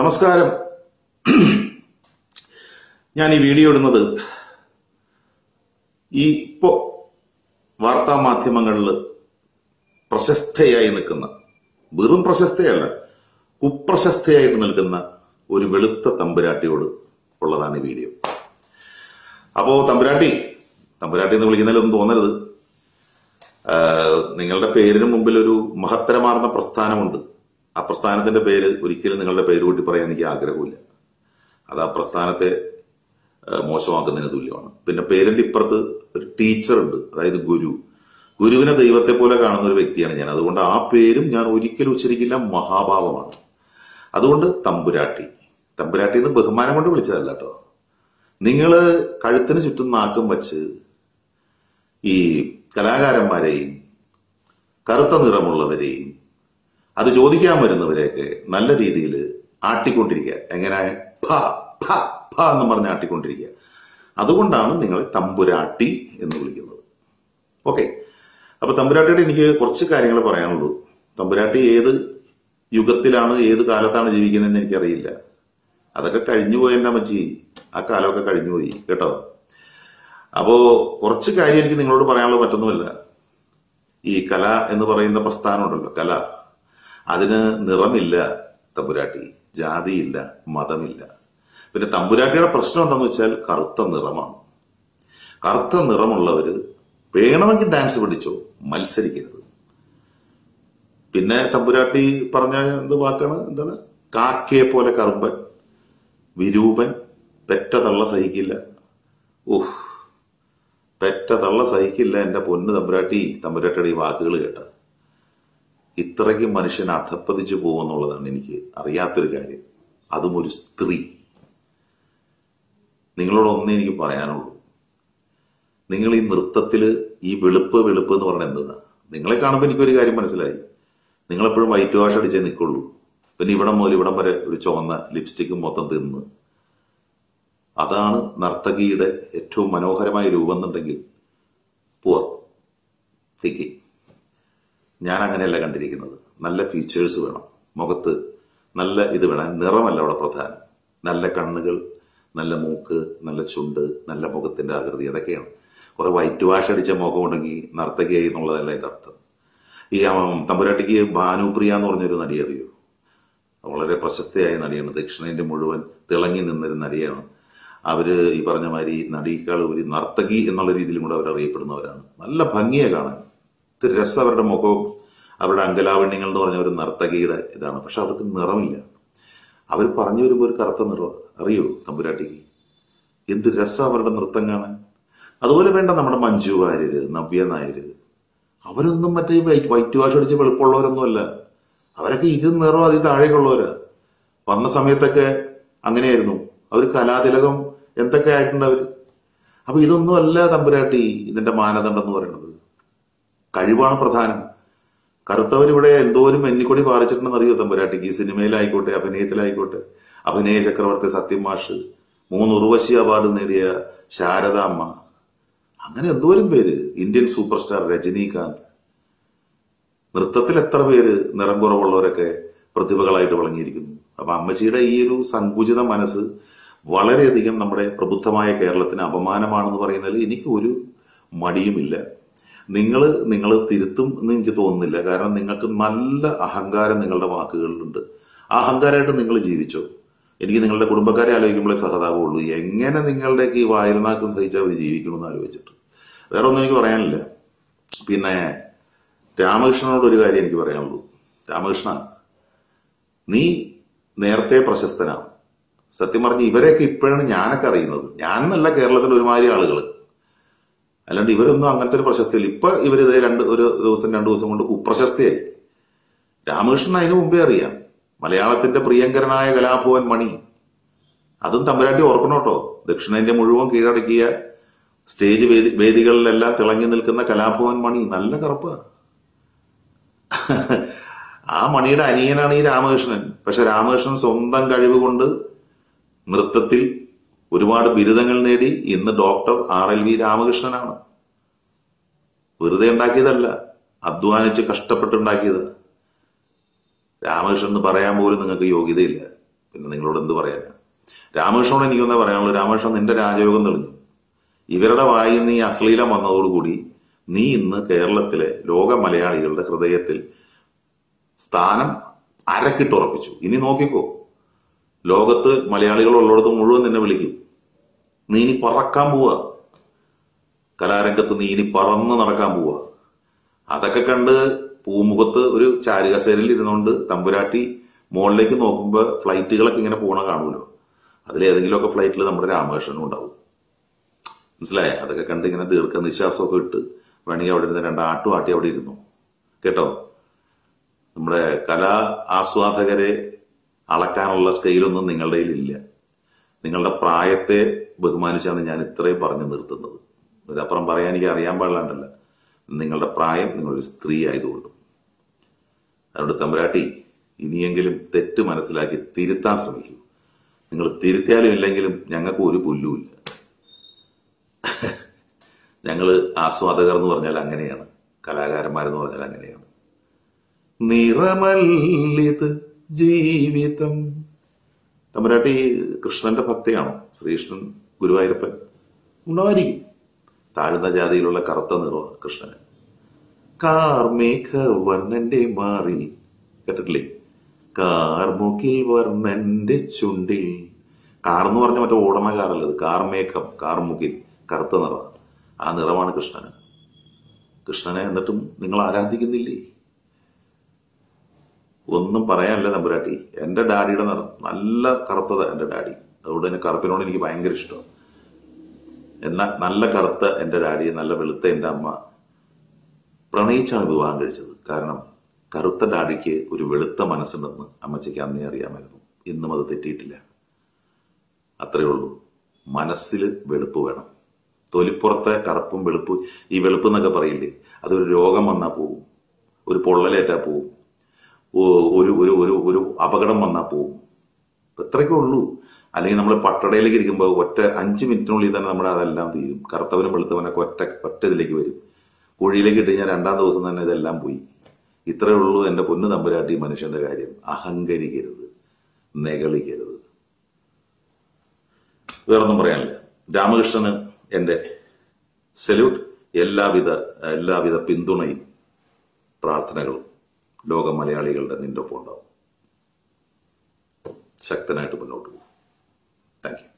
നമസ്കാരം. ഞാൻ ഈ വീഡിയോ ഇടുന്നത് ഇപ്പോ വാർത്താ മാധ്യമങ്ങളിൽ പ്രശസ്തയായി നിൽക്കുന്ന, വെറും പ്രശസ്തയല്ല, കുപ്രശസ്തയായിട്ട് നിൽക്കുന്ന ഒരു വെളുത്ത തമ്പുരാട്ടിയോട് ഉള്ളതാണ് ഈ വീഡിയോ. അപ്പോ തമ്പുരാട്ടി എന്ന് വിളിക്കുന്നതിലൊന്നും തോന്നരുത്. നിങ്ങളുടെ പേരിന് മുമ്പിൽ ഒരു മഹത്തരമാർന്ന പ്രസ്ഥാനമുണ്ട്. ആ പ്രസ്ഥാനത്തിന്റെ പേര് ഒരിക്കലും നിങ്ങളുടെ പേര് കൂട്ടി പറയാൻ എനിക്ക് ആഗ്രഹമില്ല. അത് ആ പ്രസ്ഥാനത്തെ മോശമാക്കുന്നതിന് തുല്യമാണ്. പിന്നെ പേരിന്റെ ഇപ്പുറത്ത് ഒരു ടീച്ചറുണ്ട്, അതായത് ഗുരുവിനെ ദൈവത്തെ പോലെ കാണുന്ന ഒരു വ്യക്തിയാണ് ഞാൻ. അതുകൊണ്ട് ആ പേരും ഞാൻ ഒരിക്കലും ഉച്ചരിക്കില്ല, മഹാഭാവമാണ്. അതുകൊണ്ട് തമ്പുരാട്ടി എന്ന് ബഹുമാനം കൊണ്ട് വിളിച്ചതല്ല കേട്ടോ. നിങ്ങള് കഴുത്തിന് ചുറ്റും നാക്കും വച്ച് ഈ കലാകാരന്മാരെയും കറുത്ത നിറമുള്ളവരെയും അത് ചോദിക്കാൻ വരുന്നവരെയൊക്കെ നല്ല രീതിയിൽ ആട്ടിക്കൊണ്ടിരിക്കുക. എങ്ങനെ എന്ന് പറഞ്ഞ് ആട്ടിക്കൊണ്ടിരിക്കുക. അതുകൊണ്ടാണ് നിങ്ങളെ തമ്പുരാട്ടി എന്ന് വിളിക്കുന്നത്. ഓക്കെ, അപ്പൊ തമ്പുരാട്ടിയുടെ എനിക്ക് കുറച്ച് കാര്യങ്ങൾ പറയാനുള്ളൂ. തമ്പുരാട്ടി ഏത് യുഗത്തിലാണ്, ഏത് കാലത്താണ് ജീവിക്കുന്നതെന്ന് എനിക്കറിയില്ല. അതൊക്കെ കഴിഞ്ഞുപോയി എൻ്റെ അമ്മച്ചി, ആ കാലമൊക്കെ കഴിഞ്ഞുപോയി കേട്ടോ. അപ്പോ കുറച്ച് കാര്യം എനിക്ക് നിങ്ങളോട് പറയാനുള്ളത് മറ്റൊന്നുമല്ല. ഈ കല എന്ന് പറയുന്ന പ്രസ്ഥാനം ഉണ്ടല്ലോ, കല, അതിന് നിറമില്ല തമ്പുരാട്ടി, ജാതിയില്ല, മതമില്ല. പിന്നെ തമ്പുരാട്ടിയുടെ പ്രശ്നം എന്താന്ന് വെച്ചാൽ കറുത്ത നിറമാണ്. കറുത്ത നിറമുള്ളവര് വേണമെങ്കിൽ ഡാൻസ് പഠിച്ചോ, മത്സരിക്കരുത്. പിന്നെ തമ്പുരാട്ടി പറഞ്ഞ എന്ത് വാക്കാണ്, എന്താണ്, കാക്കയെ പോലെ കറുമ്പൻ, വിരൂപൻ, പെറ്റ തള്ള സഹിക്കില്ല. പെറ്റ തള്ള സഹിക്കില്ല. എന്റെ പൊന്ന് തമ്പുരാട്ടിയുടെ ഈ വാക്കുകൾ കേട്ട ഇത്രയ്ക്ക് മനുഷ്യൻ അധപ്പതിച്ചു പോകുമെന്നുള്ളതാണ് എനിക്ക് അറിയാത്തൊരു കാര്യം. അതും ഒരു സ്ത്രീ. നിങ്ങളോടൊന്നേ എനിക്ക് പറയാനുള്ളൂ, നിങ്ങൾ ഈ നൃത്തത്തില് ഈ വെളുപ്പ് എന്ന് പറയുന്നത് എന്താ? നിങ്ങളെ കാണുമ്പോൾ എനിക്കൊരു കാര്യം മനസ്സിലായി, നിങ്ങളെപ്പോഴും വൈറ്റ് വാഷ് അടിച്ചേ നിൽക്കുള്ളൂ. പിന്നെ ഇവിടം മുതൽ ഇവിടം വരെ ഒരു ചുവന്ന ലിപ്സ്റ്റിക്കും മൊത്തം തിന്ന്. അതാണ് നർത്തകിയുടെ ഏറ്റവും മനോഹരമായ രൂപം എന്നുണ്ടെങ്കിൽ പുവർ തിങ്കിങ്. ഞാൻ അങ്ങനെയല്ല കണ്ടിരിക്കുന്നത്. നല്ല ഫീച്ചേഴ്സ് വേണം മുഖത്ത്, നല്ല ഇത് വേണം. നിറമല്ല അവിടെ പ്രധാനം. നല്ല കണ്ണുകൾ, നല്ല മൂക്ക്, നല്ല ചുണ്ട്, നല്ല മുഖത്തിന്റെ ആകൃതി, അതൊക്കെയാണ്. കുറെ വൈറ്റ് വാഷ് അടിച്ച മുഖം ഉണ്ടെങ്കിൽ നർത്തകിയായി എന്നുള്ളതല്ല എൻ്റെ അർത്ഥം. ഈ തമ്പുരാട്ടിക്ക് ഭാനുപ്രിയ എന്ന് പറഞ്ഞൊരു നടി അറിയോ? വളരെ പ്രശസ്തയായ നടിയാണ്. ദക്ഷിണേന്ത്യ മുഴുവൻ തിളങ്ങി നിന്നൊരു നടിയാണ്. അവര് ഈ പറഞ്ഞ മാതിരി നടിയേക്കാൾ ഒരു നർത്തകി എന്നുള്ള രീതിയിലും കൂടെ അവർ അറിയപ്പെടുന്നവരാണ്. നല്ല ഭംഗിയെ കാണാൻ, ഇത്തിരി രസം അവരുടെ മുഖവും അവരുടെ അങ്കലാവണ്യങ്ങൾ എന്ന് പറഞ്ഞ ഒരു നർത്തകിയുടെ ഇതാണ്. പക്ഷെ അവർക്ക് നിറമില്ല. അവർ പറഞ്ഞു വരുമ്പോൾ ഒരു കറുത്ത നിറം അറിയോ തമ്പുരാട്ടിക്ക്? എന്ത് രസം അവരുടെ നൃത്തം കാണാൻ. അതുപോലെ വേണ്ട നമ്മുടെ മഞ്ജു വാര്യര്, നവ്യ നായര്, അവരൊന്നും മറ്റേ വൈറ്റ് വാഷ് അടിച്ച് വെളുപ്പുള്ളവരൊന്നുമല്ല. അവരൊക്കെ നിറം അതിൽ താഴേക്കുള്ളവരാ. വന്ന സമയത്തൊക്കെ അങ്ങനെയായിരുന്നു. അവർ കലാതിലകം എന്തൊക്കെ ആയിട്ടുണ്ട് അവര്. അപ്പൊ ഇതൊന്നും അല്ല തമ്പുരാട്ടി ഇതിന്റെ മാനദണ്ഡം എന്ന് പറയുന്നത്. കഴിവാണ് പ്രധാനം. കറുത്തവരിവിടെ എന്തോരും എന്നിക്കൊടി പാറിച്ചിട്ടുണ്ടെന്ന് അറിയോ തമ്പുരാട്ടിക്ക്? സിനിമയിലായിക്കോട്ടെ, അഭിനയത്തിലായിക്കോട്ടെ. അഭിനയ ചക്രവർത്തി സത്യം മാഷ്, 3 ഉർവശി അവാർഡ് നേടിയ ശാരദ അമ്മ, അങ്ങനെ എന്തോരം പേര്, ഇന്ത്യൻ സൂപ്പർ സ്റ്റാർ രജനീകാന്ത്. നൃത്തത്തിൽ എത്ര പേര് നിറം കുറവുള്ളവരൊക്കെ പ്രതിഭകളായിട്ട് വിളങ്ങിയിരിക്കുന്നു. അപ്പൊ അമ്മച്ചിയുടെ ഈ ഒരു സങ്കുചിത മനസ്സ് വളരെയധികം നമ്മുടെ പ്രബുദ്ധമായ കേരളത്തിന് അപമാനമാണെന്ന് പറയുന്നതിൽ എനിക്ക് ഒരു മടിയുമില്ല. നിങ്ങൾ തിരുത്തും എന്ന് എനിക്ക് തോന്നുന്നില്ല. കാരണം നിങ്ങൾക്ക് നല്ല അഹങ്കാരം നിങ്ങളുടെ വാക്കുകളിലുണ്ട്. ആ അഹങ്കാരമായിട്ട് നിങ്ങൾ ജീവിച്ചോ. എനിക്ക് നിങ്ങളുടെ കുടുംബക്കാരെ ആലോചിക്കുമ്പോഴേ സഹതാപമുള്ളൂ. എങ്ങനെ നിങ്ങളുടെയൊക്കെ ഈ വായനാക്ക് സഹിച്ച് അവർ ജീവിക്കണമെന്ന് ആലോചിച്ചിട്ട്. വേറെ ഒന്നും എനിക്ക് പറയാനില്ല. പിന്നെ രാമകൃഷ്ണനോട് ഒരു കാര്യം എനിക്ക് പറയാനുള്ളൂ. രാമകൃഷ്ണ, നീ നേരത്തെ പ്രശസ്തനാണ്. സത്യം പറഞ്ഞ് ഇവരെയൊക്കെ ഇപ്പോഴാണ് ഞാനൊക്കെ അറിയുന്നത്. ഞാനെന്നല്ല, കേരളത്തിൽ ഒരുമാതിരി ആളുകൾ. അല്ലാണ്ട് ഇവരൊന്നും അങ്ങനത്തെ ഒരു പ്രശസ്തിയില്ല. ഇപ്പൊ ഇവരിത് 2 ദിവസം കൊണ്ട് കുപ്രശസ്തിയായി. രാമകൃഷ്ണൻ അതിനു മുമ്പേ അറിയാം. മലയാളത്തിന്റെ പ്രിയങ്കരനായ കലാഭവൻ മണി, അതും തമ്പുരാട്ടി ഓർക്കണോട്ടോ. ദക്ഷിണേന്ത്യ മുഴുവൻ കീഴടക്കിയ സ്റ്റേജ് വേദികളിലെല്ലാം തിളങ്ങി നിൽക്കുന്ന കലാഭവൻ മണി നല്ല കറുപ്പ. ആ മണിയുടെ അനിയനാണ് ഈ രാമകൃഷ്ണൻ. പക്ഷെ രാമകൃഷ്ണൻ സ്വന്തം കഴിവ് കൊണ്ട് നൃത്തത്തിൽ ഒരുപാട് ബിരുദങ്ങൾ നേടി ഇന്ന് ഡോക്ടർ RLV രാമകൃഷ്ണനാണ്. വെറുതെ ഉണ്ടാക്കിയതല്ല, അധ്വാനിച്ച് കഷ്ടപ്പെട്ടുണ്ടാക്കിയത്. രാമകൃഷ്ണൻ എന്ന് പറയാൻ പോലും നിങ്ങൾക്ക് യോഗ്യതയില്ല. പിന്നെ നിങ്ങളോട് എന്ത് പറയാനാ? രാമകൃഷ്ണനോട് എനിക്കൊന്നേ പറയാനുള്ളൂ. രാമകൃഷ്ണൻ, നിന്റെ രാജയോഗം തെളിഞ്ഞു. ഇവരുടെ വായിൽ നിന്ന് ഈ അശ്ലീലം വന്നതോടുകൂടി നീ ഇന്ന് കേരളത്തിലെ ലോക മലയാളികളുടെ ഹൃദയത്തിൽ സ്ഥാനം അരക്കിട്ടുറപ്പിച്ചു. ഇനി നോക്കിക്കോ, ലോകത്ത് മലയാളികൾ ഉള്ളിടത്ത് മുഴുവൻ നിന്നെ വിളിക്കും. നീ ഇനി പറക്കാൻ പോവുക, കലാരംഗത്ത് നീ ഇനി പറന്ന് നടക്കാൻ പോവുക. അതൊക്കെ കണ്ട് പൂമുഖത്ത് ഒരു ചാരുകസേരയിൽ ഇരുന്നുകൊണ്ട് തമ്പുരാട്ടി മുകളിലേക്ക് നോക്കുമ്പോൾ ഫ്ലൈറ്റുകളൊക്കെ ഇങ്ങനെ പോണ കാണുമല്ലോ. അതിലേതെങ്കിലുമൊക്കെ ഫ്ലൈറ്റിൽ നമ്മുടെ രാമകൃഷ്ണനും ഉണ്ടാവും. മനസ്സിലായ? അതൊക്കെ കണ്ട് ഇങ്ങനെ ദീർഘനിശ്വാസമൊക്കെ ഇട്ട് വേണമെങ്കിൽ അവിടെ ഇരുന്ന് രണ്ടാട്ടും ആട്ടി അവിടെ ഇരുന്നു കേട്ടോ. നമ്മുടെ കലാ ആസ്വാദകരെ അളക്കാനുള്ള സ്കെയിലൊന്നും നിങ്ങളുടെ കയ്യിലില്ല. നിങ്ങളുടെ പ്രായത്തെ ബഹുമാനിച്ചാണ് ഞാൻ ഇത്രയും പറഞ്ഞു നിർത്തുന്നത്. ഇതിനപ്പുറം പറയാൻ എനിക്ക് അറിയാൻ പാടില്ലാണ്ടല്ല. നിങ്ങളുടെ പ്രായം, നിങ്ങളൊരു സ്ത്രീ ആയതുകൊണ്ടും. അതുകൊണ്ട് തമ്പുരാട്ടി, ഇനിയെങ്കിലും തെറ്റ് മനസ്സിലാക്കി തിരുത്താൻ ശ്രമിക്കൂ. നിങ്ങൾ തിരുത്തിയാലും ഇല്ലെങ്കിലും ഞങ്ങൾക്ക് ഒരു പുല്ലുമില്ല. ഞങ്ങൾ ആസ്വാദകർ എന്ന് പറഞ്ഞാൽ അങ്ങനെയാണ്, കലാകാരന്മാരെന്ന് പറഞ്ഞാൽ അങ്ങനെയാണ്. നിറമല്ലിത് ജീവിതം. തമ്പുരാട്ടി കൃഷ്ണന്റെ ഭക്തയാണോ? ശ്രീകൃഷ്ണൻ, ഗുരുവായൂരപ്പൻ ഉണ്ടായിരിക്കും. താഴ്ന്ന ജാതിയിലുള്ള കറുത്ത നിറമാണ് കൃഷ്ണന്. കാർമേഘ വർണ്ണന്റെ മാറിൽ, കേട്ടിട്ടില്ലേ? കാർമുകിൽ വർണ്ണന്റെ ചുണ്ടിൽ. കാർന്ന് പറഞ്ഞ മറ്റേ ഓടണ കാറല്ലത്, കാർമേഘം, കാർമുകിൽ, കറുത്ത നിറം. ആ നിറമാണ് കൃഷ്ണന്. കൃഷ്ണനെ എന്നിട്ടും നിങ്ങൾ ആരാധിക്കുന്നില്ലേ? ഒന്നും പറയാനല്ല തമ്പുരാട്ടി. എൻ്റെ ഡാഡിയുടെ നിറം നല്ല കറുത്തതാ എൻ്റെ ഡാഡി. അതുകൊണ്ട് തന്നെ കറുപ്പിനോട് എനിക്ക് ഭയങ്കര ഇഷ്ടമാണ്. എന്നാൽ നല്ല കറുത്ത എൻ്റെ ഡാഡി, നല്ല വെളുത്ത എൻ്റെ അമ്മ പ്രണയിച്ചാണ് വിവാഹം കഴിച്ചത്. കാരണം കറുത്ത ഡാഡിക്ക് ഒരു വെളുത്ത മനസ്സുണ്ടെന്ന് അമ്മച്ചിക്ക് അന്നേ അറിയാമായിരുന്നു. ഇന്നും അത് തെറ്റിയിട്ടില്ല. അത്രയേ ഉള്ളൂ. മനസ്സിൽ വെളുപ്പ് വേണം. തൊലിപ്പുറത്തെ കറുപ്പും വെളുപ്പ്, ഈ വെളുപ്പ് എന്നൊക്കെ പറയില്ലേ, അതൊരു രോഗം വന്നാൽ പോവും, ഒരു പൊള്ളലേറ്റാൽ പോവും, ഒരു ഒരു ഒരു ഒരു അപകടം വന്നാൽ പോവും. ഇത്രയൊക്കെ ഉള്ളൂ. അല്ലെങ്കിൽ നമ്മൾ പട്ടടയിലേക്ക് ഇരിക്കുമ്പോൾ ഒറ്റ 5 മിനിറ്റിനുള്ളിൽ തന്നെ നമ്മുടെ അതെല്ലാം തീരും. കറുത്തവനും വെളുത്തവനൊക്കെ ഒറ്റ ഇതിലേക്ക് വരും. കുഴിയിലേക്ക് ഇട്ട് കഴിഞ്ഞാൽ 2-ാം ദിവസം തന്നെ ഇതെല്ലാം പോയി. ഇത്രയേ ഉള്ളൂ എൻ്റെ പൊന്നു തമ്പുരാട്ടി മനുഷ്യന്റെ കാര്യം. അഹങ്കരിക്കരുത്, നെകളിക്കരുത്. വേറൊന്നും പറയാനില്ല. രാമകൃഷ്ണന് എൻ്റെ സല്യൂട്ട്. എല്ലാവിധ പിന്തുണയും പ്രാർത്ഥനകളും ലോക മലയാളികളുടെ നിന്റെ ഒപ്പം ഉണ്ടാവും. ശക്തനായിട്ട് മുന്നോട്ട് പോകും. Thank U.